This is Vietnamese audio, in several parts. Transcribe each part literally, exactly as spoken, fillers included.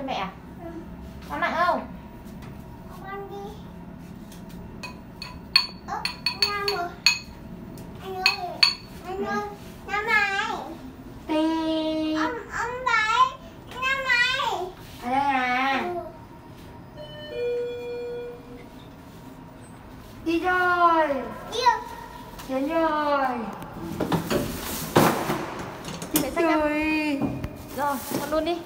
cho mẹ à? Có nặng không? Không ăn đi. Ơ, Nam rồi. Anh ơi, anh ơi, Nam này. Thì Ông, ông đấy, Nam này. ở đây à? Ừ. Đi rồi. Yêu. Đến rồi. Chị phải xách em. Rồi. Rồi, con luôn đi.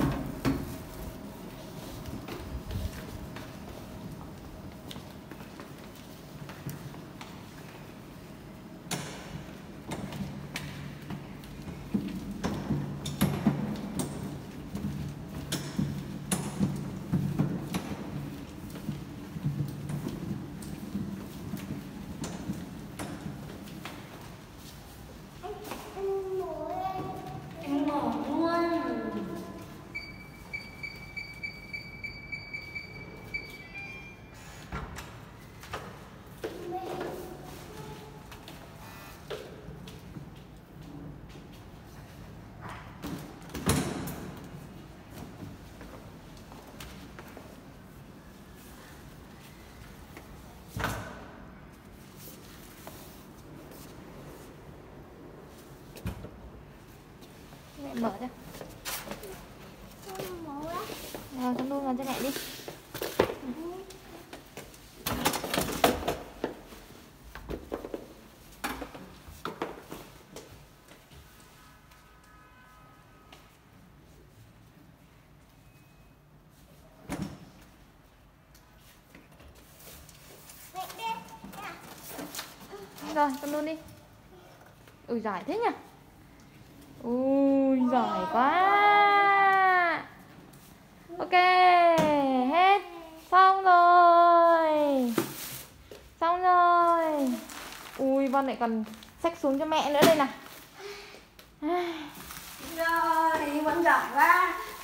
Em mở luôn. Mẹ mở cho. Rồi, con đun vào cho mẹ đi. Rồi, con đun đi. Ui giỏi thế nhỉ. Ui giỏi quá. Ok, hết. Xong rồi. Xong rồi. Ui, Vân lại còn xách xuống cho mẹ nữa đây nào. Rồi, Vân giỏi quá.